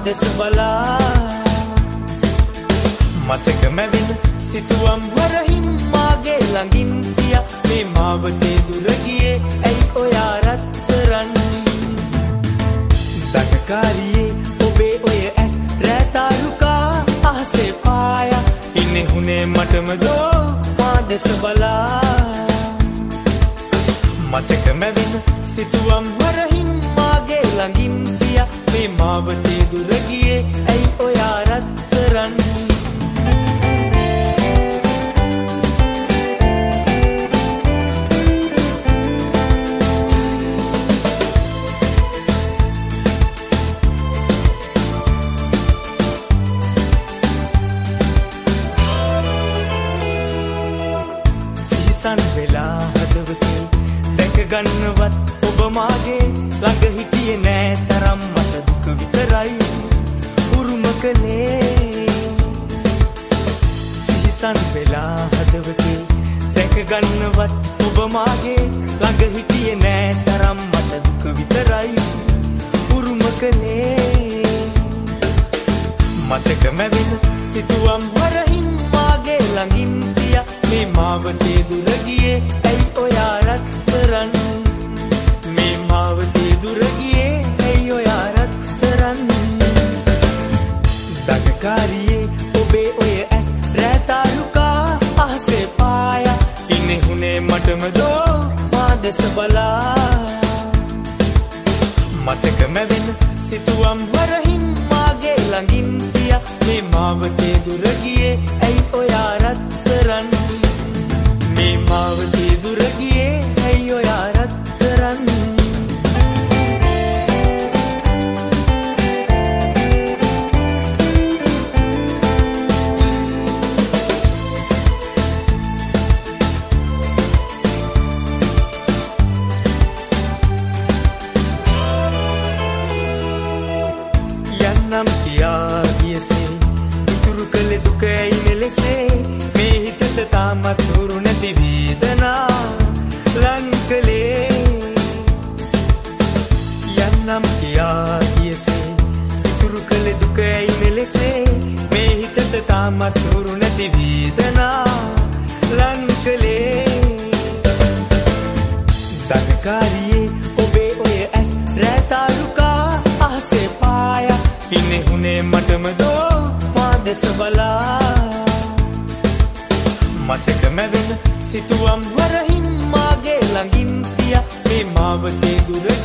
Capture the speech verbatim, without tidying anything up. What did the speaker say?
දෙස බලා මතක මැවෙන සිතුවම් වරහින් මාගේ ළඟින් තියා මේ මාවතේ දුර ගියේ ඇයි ඔයා රත්තරන් දකකාරියේ ඔබේ ඔය ඇස් රැතාරුකා අහසේ පායා ඉන්නේ හුනේ මටම දෝ මා දෙස බලා මතක මැවෙන සිතුවම් වරහින් මාගේ ළඟින් තියා මේ මාවතේ දුර ගියේ ඇයි ඔයා රත්තරන් සිහිසන් වෙලා හදවතේ දැක ගන්නවත් ඔබ මාගේ ළඟ හිටියේ නෑ තරම් මට දුක විතරයි උරුම කළේ සිහිසන් වෙලා හදවතේ දැක ගන්නවත් ඔබ මාගේ ළඟ හිටියේ නෑ තරම් මට දුක විතරයි උරුම කළේ මතක මැවෙන සිතුවම් වරහින් මාගේ ළඟින් තියා මේ මාවතේ දුර ගියේ ඇයි ඔයා රත්තරන් මේ මාවතේ දුර ගියේ ඇයි ඔයා රත්තරන් දකකාරියේ ඔබේ ඔය ඇස් රැතාරුකා අහසේ පායා ඉන්නේ හුනේ මටම දෝ මා දෙස බලා මතක මැවෙන සිතුවම් වරහින් මාගේ ළඟින් තියා මේ මාවතේ දුර ගියේ ඇයි ඔයා රත්තරන් මේ මාවතේ දුර ගියේ ඇයි ඔයා රත්තරන් යන්නම් කියා ගියසේ ඉතුරු කළ දුක ඇයි මෙලෙසේ මේ හිතට තාමත් හුරු නැති වේදනා ලං කළේ යන්නම් කියා ගියසේ ඉතුරු කළ දුක ඇයි මෙලෙසේ මේ හිතට තාමත් හුරු නැති වේදනා ලං කළේ දකකාරියේ ඔබේ ඔය ඇස් රැතාරුකා අහසේ පායා ඉන්නේ හුනේ මටම දෝ මා දෙස බලා මතක මැවෙන සිතුවම් වරහින් මාගේ ළඟින් තියා මේ මාවතේ දුර